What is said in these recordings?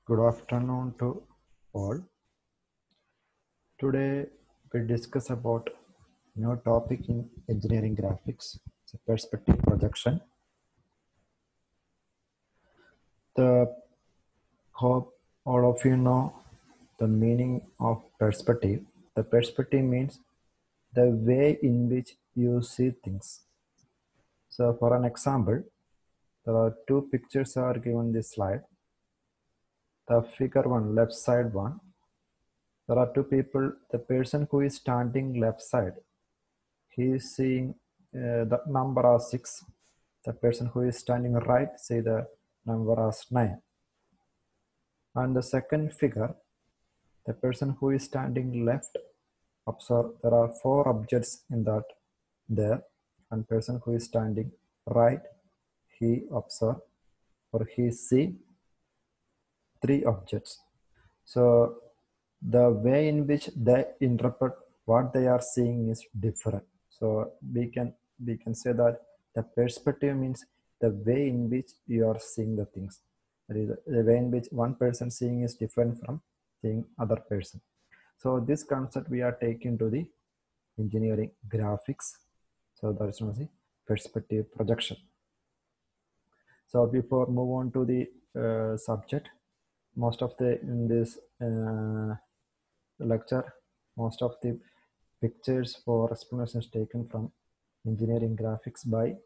Good afternoon to all. Today we discuss about new topic in engineering graphics, it's a perspective projection. The hope all of you know the meaning of perspective. The perspective means the way in which you see things. So for an example, there are two pictures are given in this slide. The figure one, left side one. There are two people. The person who is standing left side, he is seeing the number as 6. The person who is standing right see the number as 9. And the second figure, the person who is standing left, observe there are 4 objects in that there, and person who is standing right, he observe or he see 3 objects. So the way in which they interpret what they are seeing is different. So we can say that the perspective means the way in which you are seeing the things. That is, the way in which one person seeing is different from seeing other person. So this concept we are taking to the engineering graphics. So that is known as the perspective projection. So before move on to the subject, most of the in this lecture, most of the pictures for explanations taken from engineering graphics by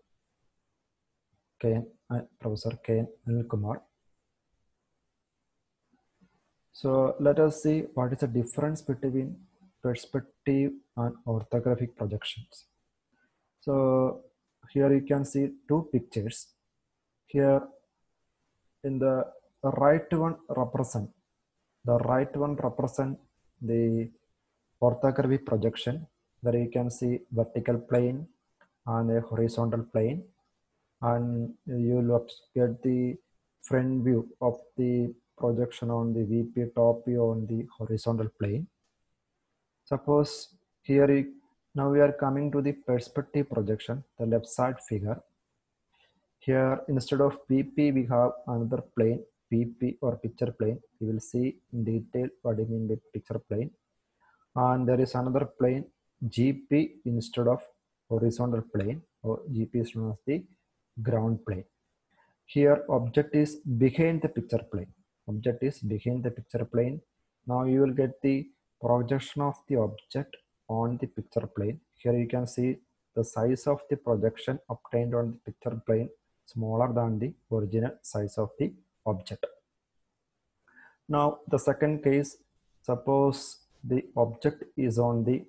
Professor K. Anil Kumar. So let us see what is the difference between perspective and orthographic projections. So here you can see two pictures. Here in the right one represent the orthographic projection, where you can see vertical plane and a horizontal plane, and you will get the front view of the projection on the VP top view on the horizontal plane. Suppose here now we are coming to the perspective projection, the left side figure. Here instead of PP we have another plane, PP or picture plane. We will see in detail what I mean by picture plane. And there is another plane GP instead of horizontal plane, or GP is known as the ground plane. Here object is behind the picture plane. Object is behind the picture plane. Now you will get the projection of the object on the picture plane. Here you can see the size of the projection obtained on the picture plane smaller than the original size of the object. Now the second case, suppose the object is on the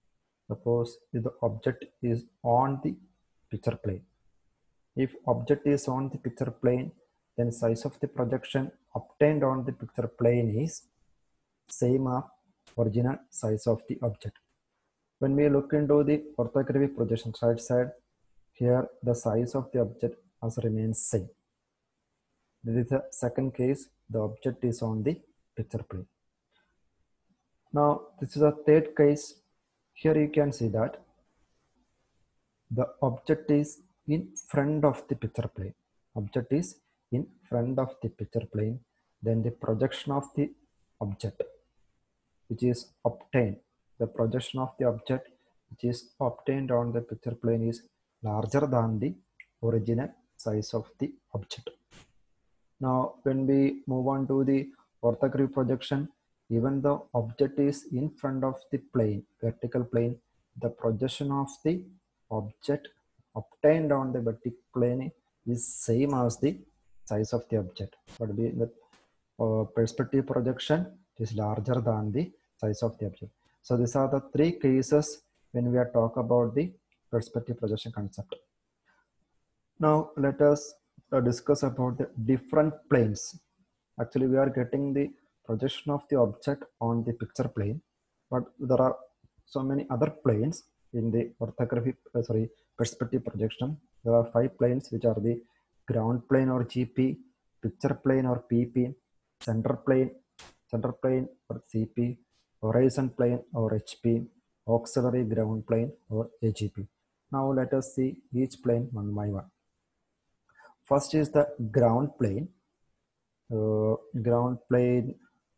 picture plane. If object is on the picture plane, then size of the projection obtained on the picture plane is same as original size of the object. When we look into the orthographic projection right side, here the size of the object has remained same. This is the second case, the object is on the picture plane. Now this is a third case. Here you can see that the object is in front of the picture plane. Object is in front of the picture plane. Then the projection of the object which is obtained, the projection of the object which is obtained on the picture plane is larger than the original size of the object. Now when we move on to the orthographic projection, even though object is in front of the plane, vertical plane, the projection of the object obtained on the vertical plane is same as the size of the object. But in the perspective projection, it is larger than the size of the object. So these are the three cases when we are talk about the perspective projection concept. Now let us discuss about the different planes. Actually, we are getting the projection of the object on the picture plane, but there are so many other planes in the orthographic, perspective projection. There are 5 planes, which are the ground plane or GP, picture plane or PP, center plane or CP, horizon plane or HP, auxiliary ground plane or AGP. Now let us see each plane one by one. First is the ground plane. Ground plane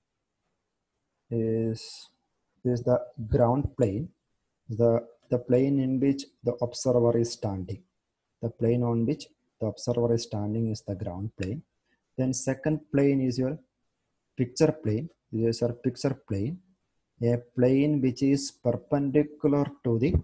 is the ground plane, the plane in which the observer is standing. The plane on which the observer is standing is the ground plane. Then second plane is your picture plane. This is your picture plane, a plane which is perpendicular to the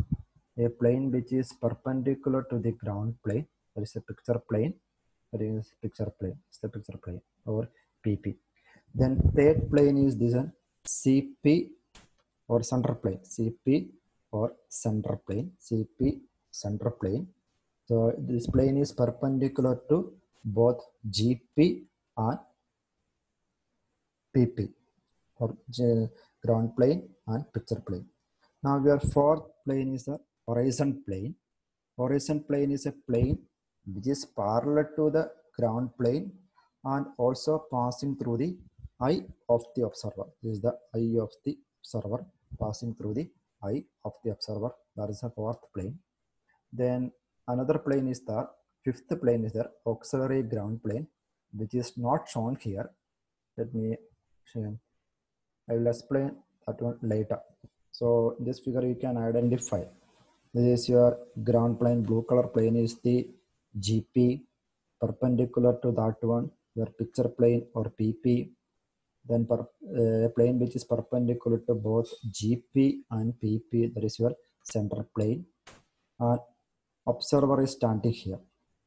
ground plane. That is a picture plane. That is picture plane. It's the picture plane or PP. Then third plane is this one, CP or center plane. CP or center plane. CP center plane. So this plane is perpendicular to both GP and PP, or ground plane and picture plane. Now your fourth plane is the horizon plane. Horizon plane is a plane which is parallel to the ground plane and also passing through the eye of the observer. This is the eye of the observer, passing through the eye of the observer. That is the fourth plane. Then another plane is the fifth plane is the auxiliary ground plane, which is not shown here. Let me show. I will explain that one later. So in this figure you can identify. This is your ground plane. Blue color plane is the GP, perpendicular to that one, your picture plane or PP. Then a plane which is perpendicular to both GP and PP, that is your center plane. And observer is standing here.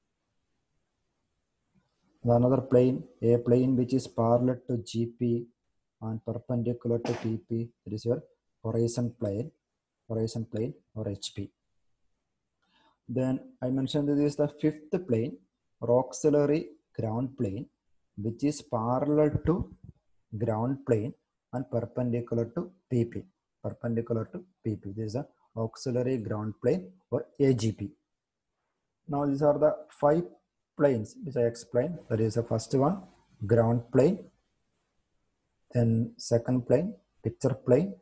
Another plane, a plane which is parallel to GP and perpendicular to PP, that is your horizon plane or HP. Then I mentioned this is the fifth plane or auxiliary ground plane, which is parallel to ground plane and perpendicular to PP. This is the auxiliary ground plane or AGP. Now these are the 5 planes which I explained. That is the first one, ground plane. Then second plane, picture plane.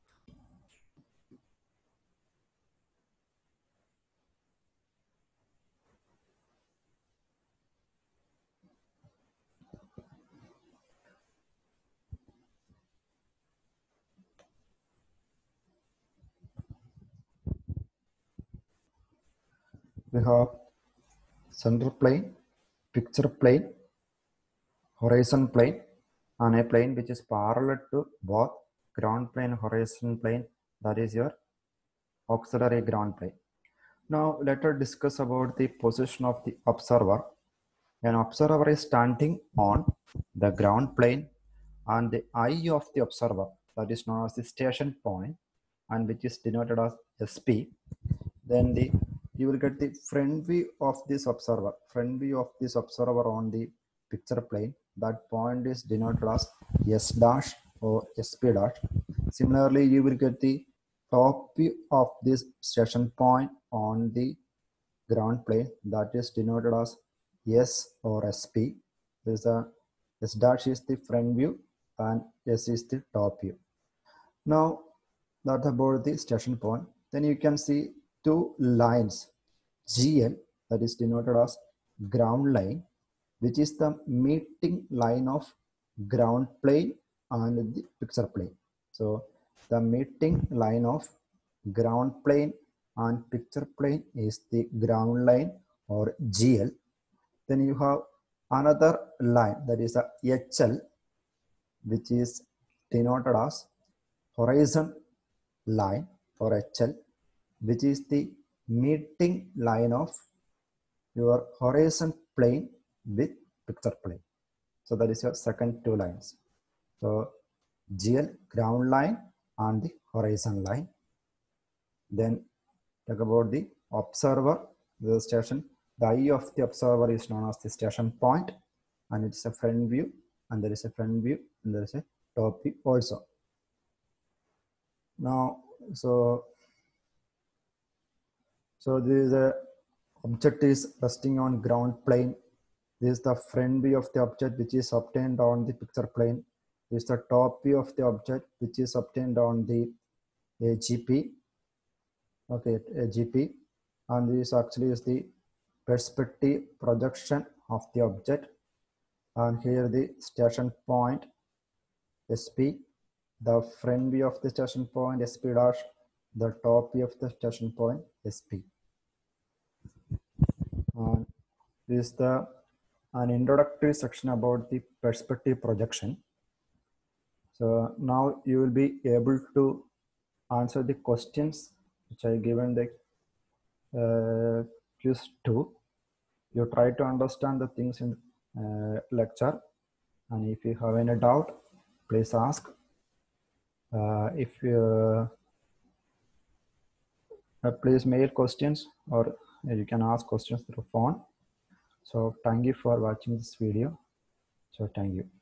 We have center plane, picture plane, horizon plane, and a plane which is parallel to both ground plane and horizon plane, that is your auxiliary ground plane. Now let us discuss about the position of the observer. An observer is standing on the ground plane and the eye of the observer, that is known as the station point and which is denoted as SP. Then you will get the front view of this observer, on the picture plane. That point is denoted as S dash or SP dash. Similarly, you will get the top view of this station point on the ground plane, that is denoted as S or SP. This S dash is the front view and S is the top view. Now that's about the station point. Then you can see 2 lines, GL, that is denoted as ground line, which is the meeting line of ground plane and the picture plane. So the meeting line of ground plane and picture plane is the ground line or GL. Then you have another line, that is a HL, which is denoted as horizon line or HL, which is the meeting line of your horizon plane with picture plane. So that is your second 2 lines. So GL, ground line and the horizon line. Then talk about the observer, the station. The eye of the observer is known as the station point, and it's a front view, and there is a front view, and there is a top view also. Now, so this is a object is resting on ground plane. This is the front view of the object which is obtained on the picture plane. This is the top view of the object which is obtained on the GP. Okay, GP, and this actually is the perspective projection of the object. And here the station point SP, the front view of the station point SP dash, the top view of the station point SP. And this is an introductory section about the perspective projection. So now you will be able to answer the questions which I given the quiz 2. You try to understand the things in lecture, and if you have any doubt, please ask. If you please mail questions, or you can ask questions through phone. So thank you for watching this video. So thank you.